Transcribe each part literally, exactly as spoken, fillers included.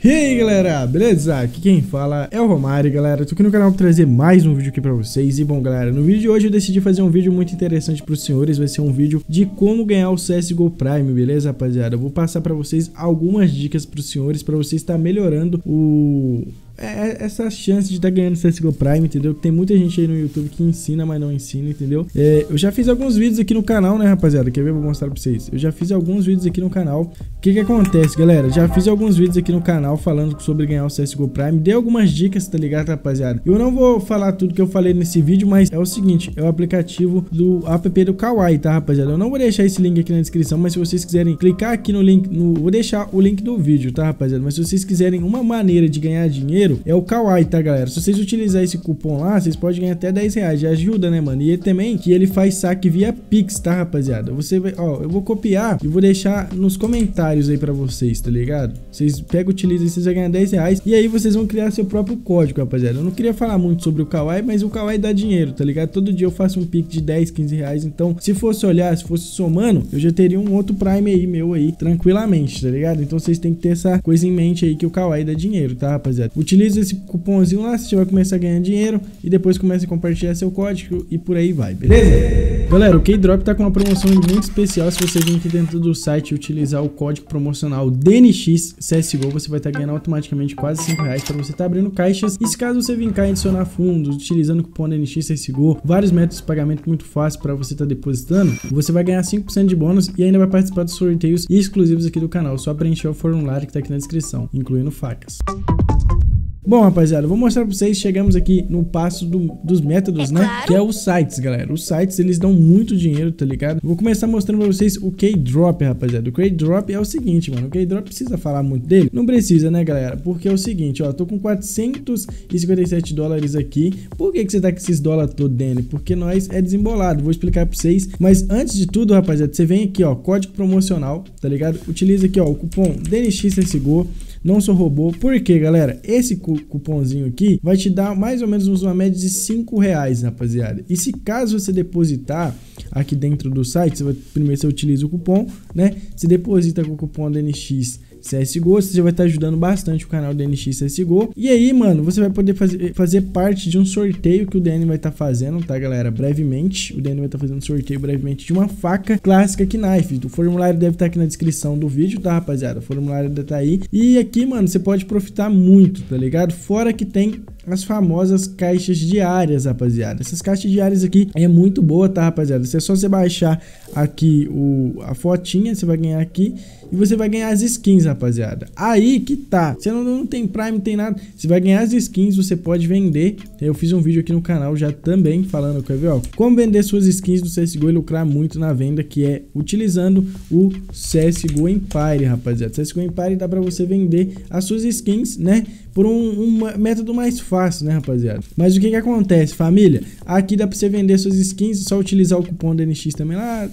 E aí galera, beleza? Aqui quem fala é o Romário, galera. Tô aqui no canal pra trazer mais um vídeo aqui pra vocês. E bom galera, no vídeo de hoje eu decidi fazer um vídeo muito interessante pros senhores. Vai ser um vídeo de como ganhar o C S G O Prime, beleza rapaziada? Eu vou passar pra vocês algumas dicas pros senhores, pra vocês estar melhorando o... É essa chance de estar tá ganhando C S G O Prime, entendeu? Tem muita gente aí no YouTube que ensina, mas não ensina, entendeu? É, eu já fiz alguns vídeos aqui no canal, né, rapaziada? Quer ver? Eu vou mostrar pra vocês. Eu já fiz alguns vídeos aqui no canal. O que que acontece, galera? Já fiz alguns vídeos aqui no canal falando sobre ganhar o C S G O Prime. Dei algumas dicas, tá ligado, rapaziada? Eu não vou falar tudo que eu falei nesse vídeo, mas é o seguinte, é o aplicativo do app do Kawaii, tá, rapaziada? Eu não vou deixar esse link aqui na descrição, mas se vocês quiserem clicar aqui no link, no... vou deixar o link do vídeo, tá, rapaziada? Mas se vocês quiserem uma maneira de ganhar dinheiro, é o Kawaii, tá, galera? Se vocês utilizarem esse cupom lá, vocês podem ganhar até dez reais. Já ajuda, né, mano? E ele também, que ele faz saque via Pix, tá, rapaziada? Você vai, ó, eu vou copiar e vou deixar nos comentários aí pra vocês, tá ligado? Vocês pegam, utilizam e vocês vão ganhar dez reais. E aí vocês vão criar seu próprio código, rapaziada. Eu não queria falar muito sobre o Kawaii, mas o Kawaii dá dinheiro, tá ligado? Todo dia eu faço um Pix de dez, quinze reais. Então, se fosse olhar, se fosse somando, eu já teria um outro Prime aí, meu aí, tranquilamente, tá ligado? Então vocês têm que ter essa coisa em mente aí, que o Kawaii dá dinheiro, tá, rapaziada? Utiliza esse cupom lá, você vai começar a ganhar dinheiro e depois começa a compartilhar seu código e por aí vai, beleza? Galera, o K-Drop tá com uma promoção muito especial. Se você vir aqui dentro do site e utilizar o código promocional D N X C S G O, você vai estar tá ganhando automaticamente quase cinco reais para você estar tá abrindo caixas. E se caso você vir cá e adicionar fundos utilizando o cupom D N X C S G O, vários métodos de pagamento muito fácil para você estar tá depositando, você vai ganhar cinco por cento de bônus e ainda vai participar dos sorteios exclusivos aqui do canal. Só preencher o formulário que tá aqui na descrição, incluindo facas. Bom, rapaziada, eu vou mostrar pra vocês. Chegamos aqui no passo do, dos métodos, é né? Claro. Que é os sites, galera. Os sites, eles dão muito dinheiro, tá ligado? Eu vou começar mostrando pra vocês o K-Drop, rapaziada. O K-Drop é o seguinte, mano. O K-Drop precisa falar muito dele? Não precisa, né, galera? Porque é o seguinte, ó. Tô com quatrocentos e cinquenta e sete dólares aqui. Por que que você tá com esses dólares todos, Dani? Porque nós é desembolado. Vou explicar pra vocês. Mas antes de tudo, rapaziada, você vem aqui, ó. Código promocional, tá ligado? Utiliza aqui, ó, o cupom D N X C S G O. Não sou robô. Por quê, galera? Esse cupomzinho aqui vai te dar mais ou menos uma média de cinco reais, rapaziada. E se caso você depositar aqui dentro do site, você vai, primeiro você utiliza o cupom, né? Você deposita com o cupom D N X C S G O, você já vai estar ajudando bastante o canal D N X C S G O. E aí, mano, você vai poder fazer, fazer parte de um sorteio que o D N vai estar fazendo, tá, galera? Brevemente, o D N vai estar fazendo um sorteio brevemente de uma faca clássica Knife. O formulário deve estar aqui na descrição do vídeo, tá, rapaziada? O formulário deve estar aí. E aqui, mano, você pode profitar muito, tá ligado? Fora que tem as famosas caixas diárias, rapaziada. Essas caixas diárias aqui é muito boa, tá, rapaziada? É só você baixar aqui o, a fotinha, você vai ganhar aqui e você vai ganhar as skins, rapaziada. Aí que tá. Você não, não tem Prime, não tem nada. Você vai ganhar as skins, você pode vender. Eu fiz um vídeo aqui no canal já também falando, quer ver, ó, como vender suas skins do C S G O e lucrar muito na venda, que é utilizando o C S G O Empire, rapaziada. C S G O Empire dá pra você vender as suas skins, né, por um, um método mais fácil, né, rapaziada? Mas o que que acontece, família? Aqui dá pra você vender suas skins, só utilizar o cupom D N X também lá.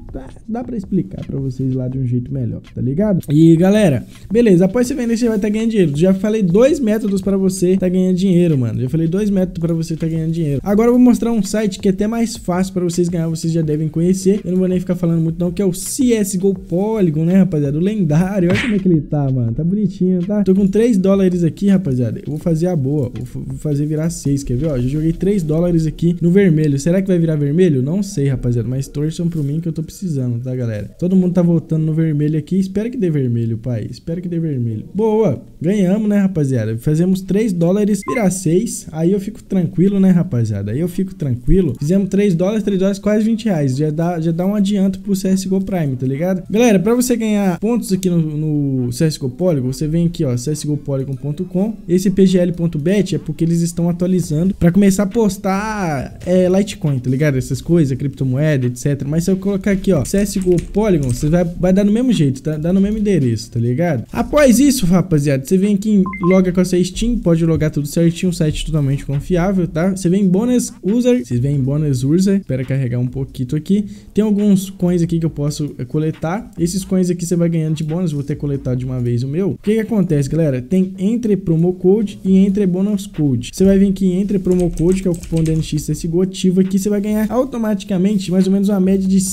Dá pra explicar pra vocês lá de um jeito melhor, tá ligado? E galera, beleza, após você vender você vai estar tá ganhando dinheiro. Já falei dois métodos pra você tá ganhando dinheiro, mano. Já falei dois métodos pra você tá ganhando dinheiro. Agora eu vou mostrar um site que é até mais fácil pra vocês ganhar, vocês já devem conhecer. Eu não vou nem ficar falando muito não, que é o C S G O Polygon, né, rapaziada? O lendário, olha como é que ele tá, mano. Tá bonitinho, tá? Tô com três dólares aqui, rapaziada. Eu vou fazer a boa, vou fazer virar seis, quer ver? Ó, já joguei três dólares aqui no vermelho. Será que vai virar vermelho? Não sei, rapaziada, mas torçam pro mim que eu tô precisando, tá, galera? Todo mundo tá voltando no vermelho aqui. Espero que dê vermelho, pai. Espero que dê vermelho. Boa, ganhamos, né, rapaziada? Fazemos três dólares, virar seis. Aí eu fico tranquilo, né, rapaziada? Aí eu fico tranquilo. Fizemos três dólares, três dólares, quase vinte reais. Já dá, já dá um adianto pro C S G O Prime, tá ligado? Galera, pra você ganhar pontos aqui no, no C S G O Polygon, você vem aqui, ó, C S G O Polygon ponto com. Esse P G L ponto bet é porque eles estão atualizando pra começar a postar é, Litecoin, tá ligado? Essas coisas, criptomoeda, etcétera. Mas se eu colocar aqui, ó, C S G O Polygon, você vai, vai dar no mesmo jeito, tá? Dá no mesmo endereço, tá ligado? Após isso, rapaziada, você vem aqui, loga com a sua Steam, pode logar tudo certinho, um site totalmente confiável, tá? Você vem em Bonus User, você vem em Bonus User, espera carregar um pouquinho aqui. Tem alguns coins aqui que eu posso é, coletar. Esses coins aqui você vai ganhando de bônus, vou ter coletado de uma vez o meu. O que que acontece, galera? Tem entre promo code e entre bonus code. Você vai vir aqui em entre promo code, que é o cupom D N X C S G O, ativo aqui, você vai ganhar automaticamente mais ou menos uma média de cinco,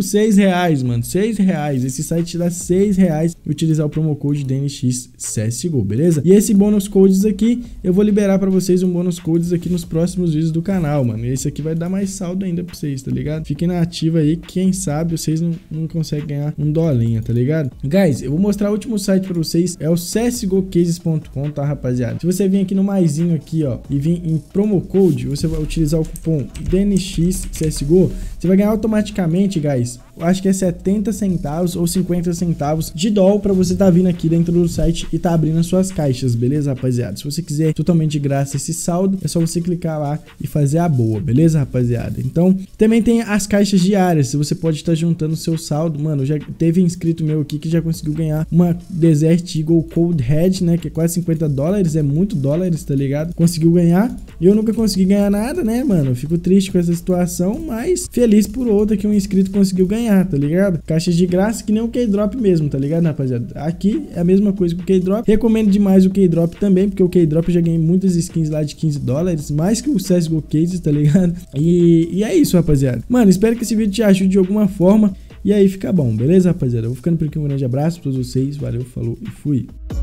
seis reais, mano, seis reais. Esse site te dá seis reais e utilizar o promo code D N X C S G O, beleza? E esse bônus codes aqui, eu vou liberar pra vocês um bônus codes aqui nos próximos vídeos do canal, mano. E esse aqui vai dar mais saldo ainda pra vocês, tá ligado? Fiquem na ativa aí, quem sabe vocês não, não conseguem ganhar um dolinha, tá ligado? Guys, eu vou mostrar o último site pra vocês, é o C S G O Cases ponto com, tá, rapaziada? Se você vir aqui no maisinho aqui, ó, e vir em promo code, você vai utilizar o cupom D N X C S G O, você vai ganhar automaticamente, guys, eu acho que é setenta centavos ou cinquenta centavos de dólar pra você tá vindo aqui dentro do site e tá abrindo as suas caixas, beleza, rapaziada? Se você quiser totalmente de graça esse saldo, é só você clicar lá e fazer a boa, beleza, rapaziada? Então, também tem as caixas diárias, se você pode estar juntando o seu saldo, mano, já teve inscrito meu aqui que já conseguiu ganhar uma Desert Eagle Cold Head, né, que é quase cinquenta dólares, é muito dólares, tá ligado? Conseguiu ganhar, e eu nunca consegui ganhar nada, né, mano? Eu fico triste com essa situação, mas feliz por outra que um inscrito conseguiu ganhar, tá ligado? Caixas de graça que nem o Keydrop mesmo, tá ligado, rapaziada? Aqui é a mesma coisa que o Keydrop. Recomendo demais o Keydrop também, porque o Keydrop eu já ganhei muitas skins lá de quinze dólares, mais que o C S G O Cases, tá ligado? E, e é isso, rapaziada. Mano, espero que esse vídeo te ajude de alguma forma. E aí fica bom, beleza, rapaziada? Eu vou ficando por aqui, um grande abraço pra todos vocês. Valeu, falou e fui.